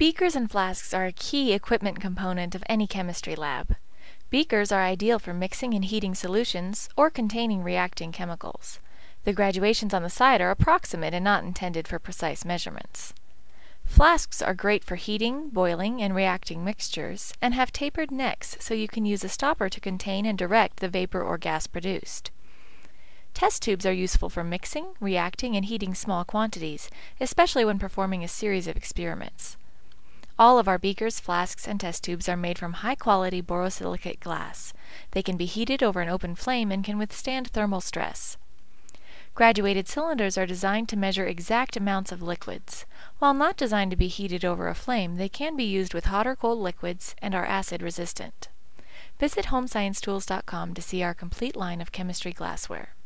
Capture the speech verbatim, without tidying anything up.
Beakers and flasks are a key equipment component of any chemistry lab. Beakers are ideal for mixing and heating solutions or containing reacting chemicals. The graduations on the side are approximate and not intended for precise measurements. Flasks are great for heating, boiling, and reacting mixtures, and have tapered necks so you can use a stopper to contain and direct the vapor or gas produced. Test tubes are useful for mixing, reacting, and heating small quantities, especially when performing a series of experiments. All of our beakers, flasks, and test tubes are made from high-quality borosilicate glass. They can be heated over an open flame and can withstand thermal stress. Graduated cylinders are designed to measure exact amounts of liquids. While not designed to be heated over a flame, they can be used with hot or cold liquids and are acid resistant. Visit home science tools dot com to see our complete line of chemistry glassware.